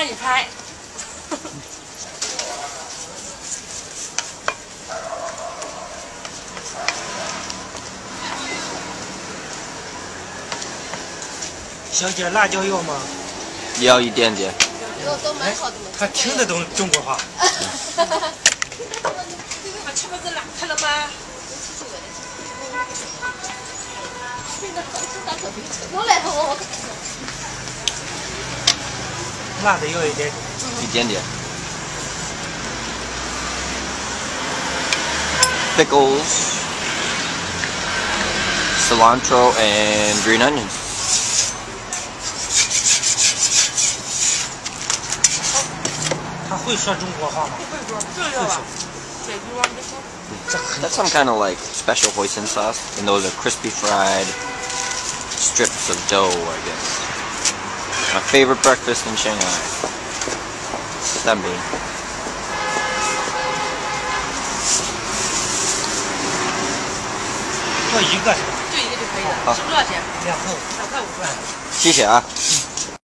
帮你拍。 小姐，辣椒要吗？ 要一点点。 都蛮好的。 他听得懂中国话。 他吃不是辣开了吗？ 辣的要一点。 一点点。Pickles, cilantro, and green onions. 他会说中国话吗？ 会说，这个吧，这句话没说。 That's some kind of like special hoisin sauce, and those are crispy fried strips of dough, I guess. My favorite breakfast in Shanghai. That bean. 要一个是吧？ 就一个就可以了。收多少钱？ 2块5。 2块5是吧？ 谢谢啊。